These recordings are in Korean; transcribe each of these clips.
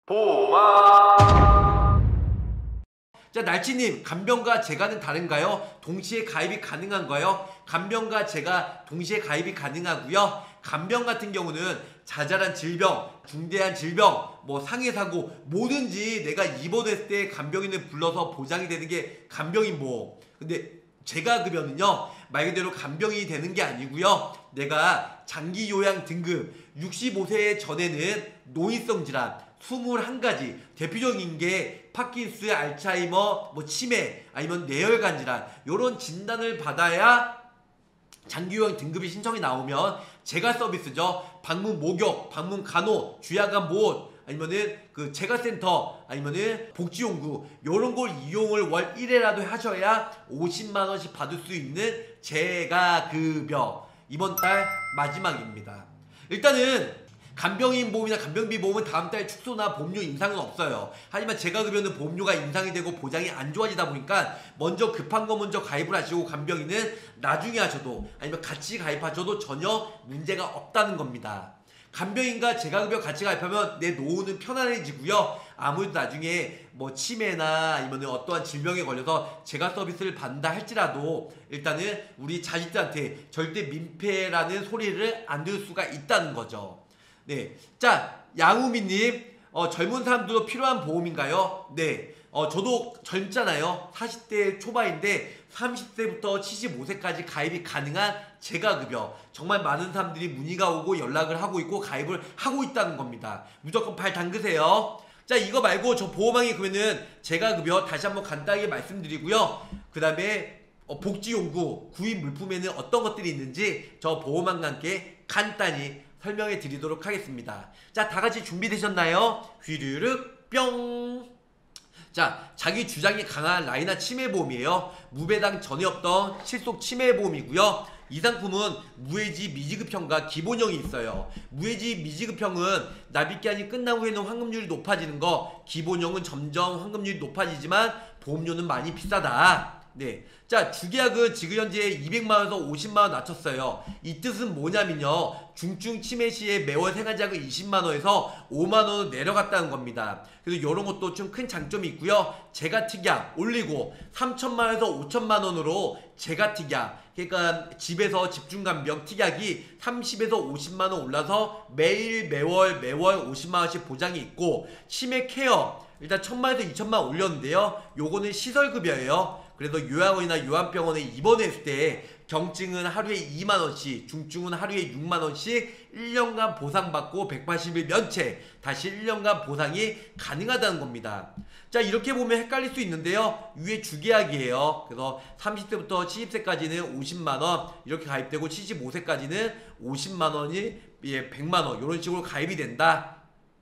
보마. 자, 날치님, 간병과 재가는 다른가요? 동시에 가입이 가능한가요? 간병과 재가 동시에 가입이 가능하고요. 간병 같은 경우는 자잘한 질병, 중대한 질병, 뭐 상해사고 뭐든지 내가 입원했을 때 간병인을 불러서 보장이 되는 게 간병인보험. 근데 재가급여는요, 말 그대로 간병이 되는 게 아니고요. 내가 장기요양 등급 65세 전에는 노인성 질환 21가지, 대표적인 게 파킨스, 알츠하이머, 뭐 치매, 아니면 뇌혈관 질환, 요런 진단을 받아야 장기요양 등급이 신청이 나오면 재가 서비스죠. 방문 목욕, 방문 간호, 주야간 보호, 아니면은 그 재가센터, 아니면은 복지용구, 요런 걸 이용을 월 1회라도 하셔야 50만원씩 받을 수 있는 재가급여. 이번 달 마지막입니다. 일단은 간병인 보험이나 간병비 보험은 다음 달 축소나 보험료 인상은 없어요. 하지만 재가급여는 보험료가 인상이 되고 보장이 안 좋아지다 보니까 먼저 급한 거 먼저 가입을 하시고, 간병인은 나중에 하셔도 아니면 같이 가입하셔도 전혀 문제가 없다는 겁니다. 간병인과 재가급여 같이 가입하면 내 노후는 편안해지고요. 아무래도 나중에 뭐 치매나 아니면 어떠한 질병에 걸려서 재가 서비스를 받는다 할지라도 일단은 우리 자식들한테 절대 민폐라는 소리를 안 들을 수가 있다는 거죠. 네, 자, 양우미님, 젊은 사람들도 필요한 보험인가요? 네, 저도 젊잖아요. 40대 초반인데 30세부터 75세까지 가입이 가능한 재가급여, 정말 많은 사람들이 문의가 오고 연락을 하고 있고 가입을 하고 있다는 겁니다. 무조건 발 담그세요. 자, 이거 말고 저 보험왕이 그러면은 재가급여 다시 한번 간단하게 말씀드리고요. 그 다음에 복지용구 구입 물품에는 어떤 것들이 있는지 저 보험왕과 함께 간단히 설명해 드리도록 하겠습니다. 자, 다같이 준비되셨나요? 휘르륵 뿅! 자, 자기 주장이 강한 라이나 치매보험이에요. 무배당 전에 없던 실속 치매보험이고요. 이 상품은 무해지 미지급형과 기본형이 있어요. 무해지 미지급형은 납입기한이 끝난 후에는 환급률이 높아지는 거, 기본형은 점점 환급률이 높아지지만 보험료는 많이 비싸다. 네, 자, 주계약은 지금 현재 200만원에서 50만원 낮췄어요. 이 뜻은 뭐냐면요, 중증 치매 시에 매월 생활자금 20만원에서 5만원으로 내려갔다는 겁니다. 그래서 이런 것도 좀 큰 장점이 있고요. 재가특약 올리고 3천만원에서 5천만원으로 재가특약, 그러니까 집에서 집중간병 특약이 30에서 50만원 올라서 매월 50만원씩 보장이 있고, 치매 케어 일단 1,000만원에서 2천만원 올렸는데요, 요거는 시설급여예요. 그래서 요양원이나 요양병원에 입원했을 때 경증은 하루에 2만원씩, 중증은 하루에 6만원씩 1년간 보상받고 180일 면책, 다시 1년간 보상이 가능하다는 겁니다. 자, 이렇게 보면 헷갈릴 수 있는데요, 위에 주계약이에요. 그래서 30세부터 70세까지는 50만원 이렇게 가입되고, 75세까지는 50만원이 100만원 이런 식으로 가입이 된다.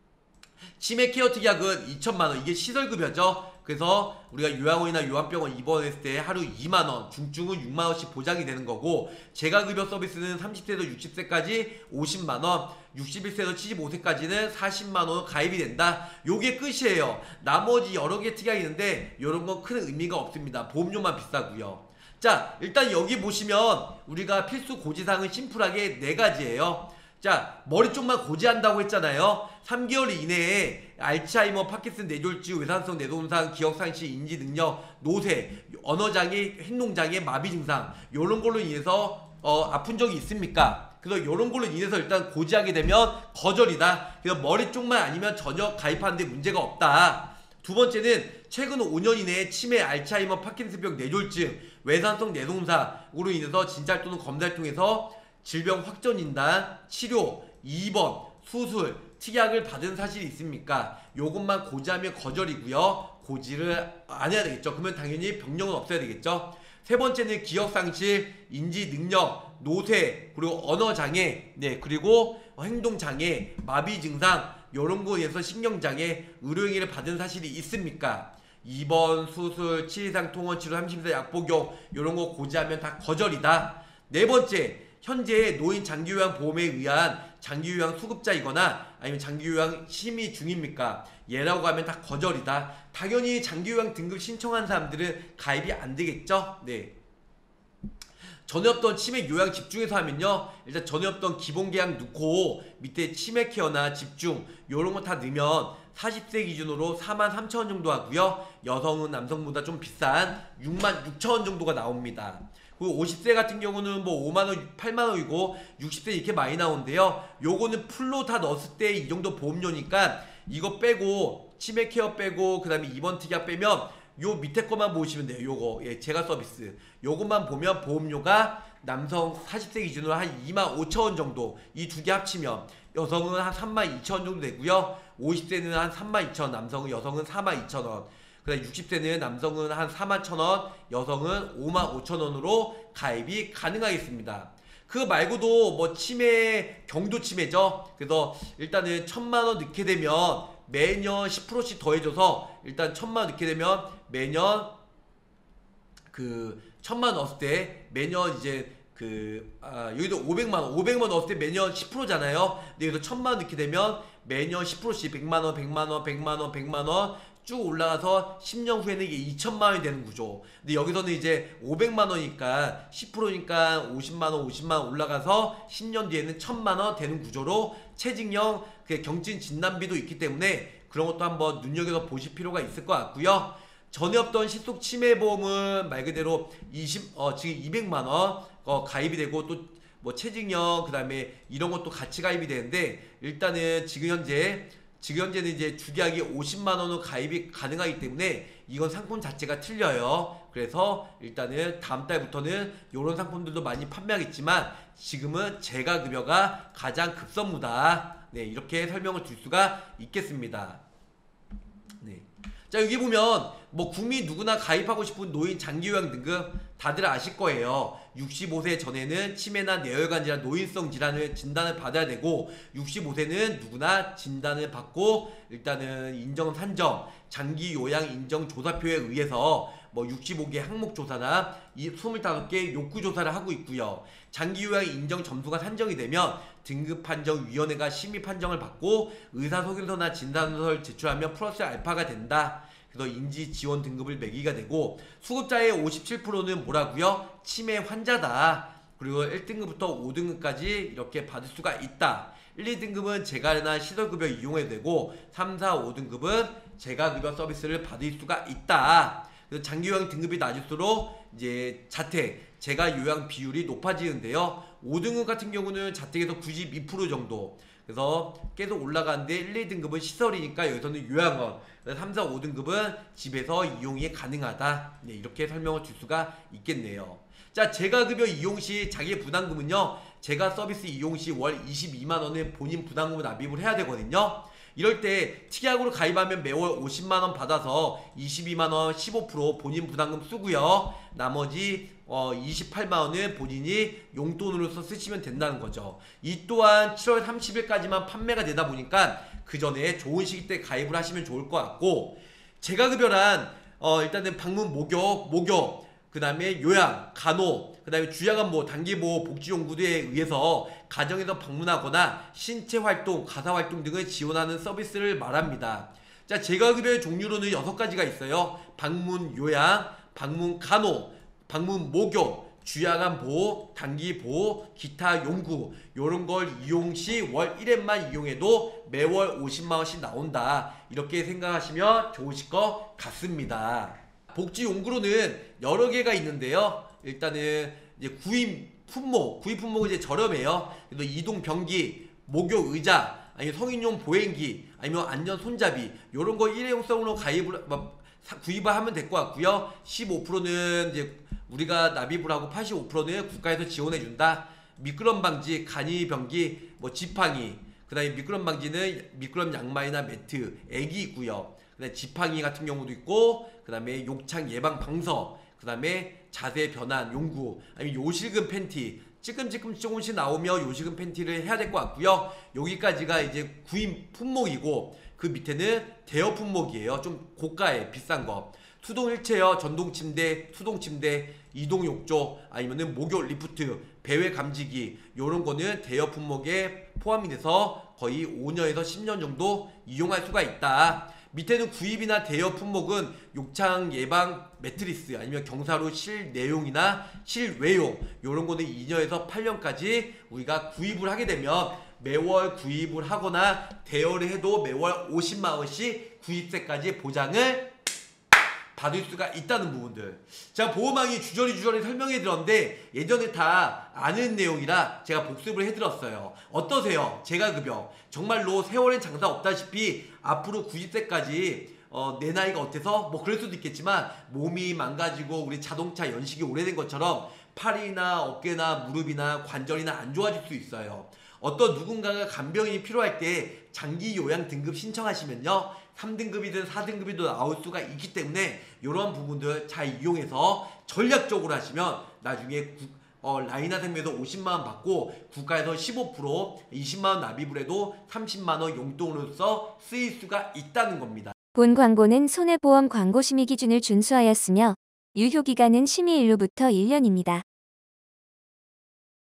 치매 케어 특약은 2천만원, 이게 시설급여죠. 그래서 우리가 요양원이나 요양병원 입원했을 때 하루 2만원, 중증은 6만원씩 보장이 되는 거고, 재가급여 서비스는 30세에서 60세까지 50만원, 61세에서 75세까지는 40만원 가입이 된다. 요게 끝이에요. 나머지 여러 개 특약이 있는데 요런 건 큰 의미가 없습니다. 보험료만 비싸고요. 자, 일단 여기 보시면 우리가 필수 고지사항은 심플하게 4가지예요. 자, 머리 쪽만 고지한다고 했잖아요. 3개월 이내에 알츠하이머, 파킨슨, 뇌졸중, 외산성 뇌손상, 기억상실, 인지능력, 노쇠, 언어장애, 행동장애, 마비증상, 요런 걸로 인해서 아픈 적이 있습니까? 그래서 요런 걸로 인해서 일단 고지하게 되면 거절이다. 그래서 머리 쪽만 아니면 전혀 가입하는데 문제가 없다. 두 번째는 최근 5년 이내에 치매, 알츠하이머, 파킨슨병, 뇌졸중, 외산성 뇌손상으로 인해서 진찰 또는 검사를 통해서 질병 확정 진단, 치료, 입원, 수술, 특약을 받은 사실이 있습니까? 요것만 고지하면 거절이고요. 고지를 안 해야 되겠죠. 그러면 당연히 병력은 없어야 되겠죠. 세 번째는 기억상실, 인지능력, 노쇠, 그리고 언어장애, 네, 그리고 행동장애, 마비증상, 요런 거에 의해서 신경장애, 의료행위를 받은 사실이 있습니까? 입원, 수술, 치의상 통원 치료, 30세 약복용, 요런 거 고지하면 다 거절이다. 네 번째, 현재 노인 장기요양 보험에 의한 장기요양 수급자이거나 아니면 장기요양 심의 중입니까? 얘라고 하면 다 거절이다. 당연히 장기요양 등급 신청한 사람들은 가입이 안 되겠죠? 네. 전에 없던 치맥 요양 집중해서 하면요, 일단 전에 없던 기본 계약 넣고 밑에 치맥 케어나 집중 요런 거 다 넣으면 40세 기준으로 43,000원 정도 하고요, 여성은 남성보다 좀 비싼 66,000원 정도가 나옵니다. 그리고 50세 같은 경우는 뭐 5만원, 8만원이고 60세 이렇게 많이 나오는데요, 요거는 풀로 다 넣었을 때 이 정도 보험료니까 이거 빼고 치맥 케어 빼고 그 다음에 입원 특약 빼면 요 밑에 거만 보시면 돼요. 요거, 예, 제가 서비스 요것만 보면 보험료가 남성 40세 기준으로 한 25,000원 정도, 이 두 개 합치면 여성은 한 32,000원 정도 되고요, 50세는 한 32,000원, 남성은, 여성은 42,000원, 그 다음 60세는 남성은 한 41,000원, 여성은 55,000원으로 가입이 가능하겠습니다. 그거 말고도 뭐 치매, 경도 치매죠. 그래서 일단은 1,000만원 넣게 되면 매년 10%씩 더해줘서 일단 1,000만원 넣게 되면 매년 그 1,000만원 넣었을 때 매년 이제 여기도 500만원 넣었을 때 매년 10%잖아요. 근데 여기서 1,000만원 넣게 되면 매년 10%씩 100만원, 100만원, 100만원, 100만원 쭉 올라가서 10년 후에는 이게 2,000만원이 되는 구조. 근데 여기서는 이제 500만원이니까 10%니까 50만원, 50만원 올라가서 10년 뒤에는 1,000만원 되는 구조로 채직형 경증 진단비도 있기 때문에 그런 것도 한번 눈여겨서 보실 필요가 있을 것 같고요. 전에 없던 실속 치매보험은 말 그대로 지금 200만원 가입이 되고, 또 뭐 채직형 그 다음에 이런 것도 같이 가입이 되는데, 일단은 지금 현재는 이제 주계약이 50만원으로 가입이 가능하기 때문에 이건 상품 자체가 틀려요. 그래서 일단은 다음 달부터는 이런 상품들도 많이 판매하겠지만 지금은 재가급여가 가장 급선무다. 네, 이렇게 설명을 드릴 수가 있겠습니다. 네. 자, 여기 보면 뭐 국민 누구나 가입하고 싶은 노인 장기요양 등급 다들 아실 거예요. 65세 전에는 치매나 뇌혈관 질환, 노인성 질환을 진단을 받아야 되고, 65세는 누구나 진단을 받고 일단은 인정 산정, 장기 요양 인정 조사표에 의해서 뭐 65개 항목 조사나 25개 욕구 조사를 하고 있고요. 장기 요양 인정 점수가 산정이 되면 등급 판정 위원회가 심의 판정을 받고 의사소견서나 진단서를 제출하면 플러스 알파가 된다. 그래서 인지 지원 등급을 매기가 되고, 수급자의 57%는 뭐라고요? 치매 환자다. 그리고 1등급부터 5등급까지 이렇게 받을 수가 있다. 1, 2등급은 재가나 시설급여 이용해도 되고 3, 4, 5등급은 재가급여 서비스를 받을 수가 있다. 그래서 장기요양 등급이 낮을수록 이제 자택, 재가요양 비율이 높아지는데요. 5등급 같은 경우는 자택에서 92% 정도, 그래서 계속 올라가는데 1, 2등급은 시설이니까 여기서는 요양원, 3, 4, 5등급은 집에서 이용이 가능하다. 네, 이렇게 설명을 줄 수가 있겠네요. 자, 재가급여 이용시 자기 부담금은요, 재가 서비스 이용시 월 22만원을 본인 부담금을 납입을 해야 되거든요. 이럴 때 특약으로 가입하면 매월 50만원 받아서 22만원 15% 본인 부담금 쓰고요, 나머지 28만원을 본인이 용돈으로서 쓰시면 된다는 거죠. 이 또한 7월 30일까지만 판매가 되다 보니까 그 전에 좋은 시기 때 가입을 하시면 좋을 것 같고, 재가급여란 일단은 방문 목욕, 그 다음에 요양, 간호, 그 다음에 주야간보, 단기보호, 복지연구소에 의해서 가정에서 방문하거나 신체활동, 가사활동 등을 지원하는 서비스를 말합니다. 자, 재가급여의 종류로는 6가지가 있어요. 방문 요양, 방문 간호, 방문 목욕, 주야간보호, 단기보호, 기타 연구, 요런 걸 이용시 월 1회만 이용해도 매월 50만원씩 나온다. 이렇게 생각하시면 좋으실 것 같습니다. 복지용구로는 여러 개가 있는데요. 일단은 이제 구입 품목은 이제 저렴해요. 그래서 이동 변기, 목욕 의자, 아니면 성인용 보행기, 아니면 안전 손잡이, 요런 거 일회용성으로 구입을 하면 될 것 같고요. 15%는 이제 우리가 납입을 하고 85%는 국가에서 지원해 준다. 미끄럼 방지, 간이 변기, 뭐 지팡이, 그 다음에 미끄럼 방지는 미끄럼 양말이나 매트, 액이 있고요. 그 다음에 지팡이 같은 경우도 있고, 그 다음에 욕창 예방 방서, 그 다음에 자세 변환 용구, 아니면 요실금 팬티, 찌끔찌끔 조금씩 나오며 요실금 팬티를 해야 될 것 같고요. 여기까지가 이제 구입 품목이고, 그 밑에는 대여 품목이에요. 좀 고가의 비싼 거. 수동 휠체어, 전동 침대, 수동 침대, 이동 욕조, 아니면은 목욕 리프트, 배회 감지기, 요런 거는 대여 품목에 포함이 돼서 거의 5년에서 10년 정도 이용할 수가 있다. 밑에는 구입이나 대여 품목은 욕창 예방 매트리스 아니면 경사로 실내용이나 실외용 이런 거는 2년에서 8년까지 우리가 구입을 하게 되면 매월 구입을 하거나 대여를 해도 매월 50만 원씩 구입세까지 보장을 받을 수가 있다는 부분들. 제가 보호망이 주저리 설명해 드렸는데 예전에 다 아는 내용이라 제가 복습을 해드렸어요. 어떠세요? 제가급여 정말로 세월엔 장사 없다시피 앞으로 90세까지 내 나이가 어때서 뭐 그럴 수도 있겠지만 몸이 망가지고 우리 자동차 연식이 오래된 것처럼 팔이나 어깨나 무릎이나 관절이나 안 좋아질 수 있어요. 어떤 누군가가 간병인이 필요할 때 장기 요양 등급 신청하시면요 3등급이든 4등급이든 나올 수가 있기 때문에 이런 부분들 잘 이용해서 전략적으로 하시면 나중에 라이나 생명에서 50만원 받고 국가에서 15% 20만원 납입을 해도 30만원 용돈으로서 쓰일 수가 있다는 겁니다. 본 광고는 손해보험 광고 심의 기준을 준수하였으며 유효기간은 심의일로부터 1년입니다.